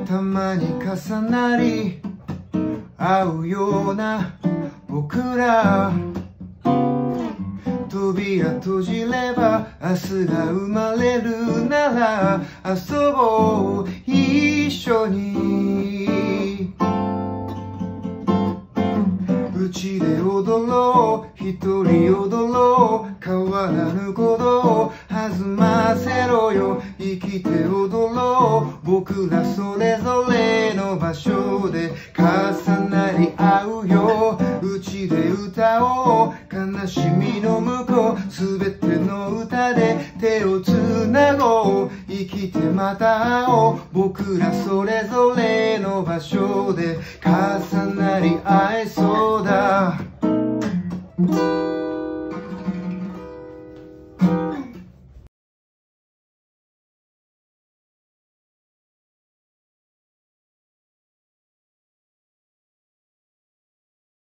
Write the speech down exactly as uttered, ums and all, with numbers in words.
たまに重なり合うような僕ら、扉閉じれば明日が生まれるなら遊ぼう一緒に。うちで踊ろう一人踊ろう変わらぬことを弾ませろよ。生きて踊ろう僕らそれぞれの場所で重なり合うよ。うちで歌おう悲しみの向こうすべての歌で手をつなごう。生きてまた会おう僕らそれぞれの場所で重なり合えそうだ。